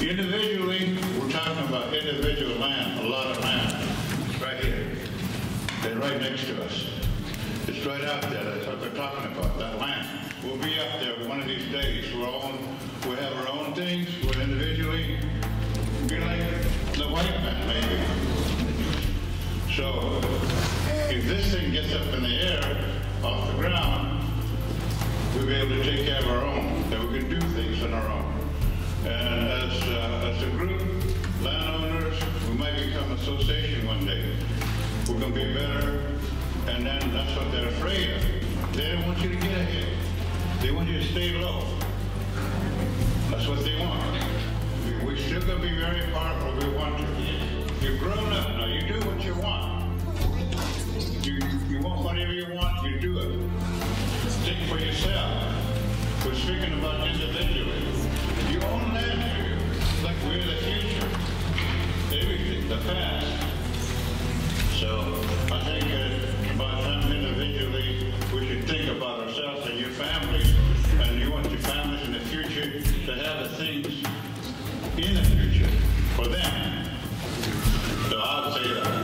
Individually, we're talking about individual land, a lot of land. It's right here. They're right next to us. It's right out there. That's what they're talking about, that land. We'll be up there one of these days. We have our own things. We're individually, be like the white man, maybe. So, if this thing gets up in the air, off the ground, we'll be able to take care of our own, that we can do things on our own. And as a group, landowners, we might become an association one day. We're going to be better, and then that's what they're afraid of. They don't want you to get ahead. They want you to stay low. That's what they want. We're still going to be very powerful if we want to. You've grown up now. You do what you want. You want whatever you want, you do it. Think for yourself. We're speaking about individually. You own land here. Like we're the future. Everything, the past. So I think about time individually, we should think about ourselves and your families. And you want your families in the future to have the things in the future for them. So I'll say that.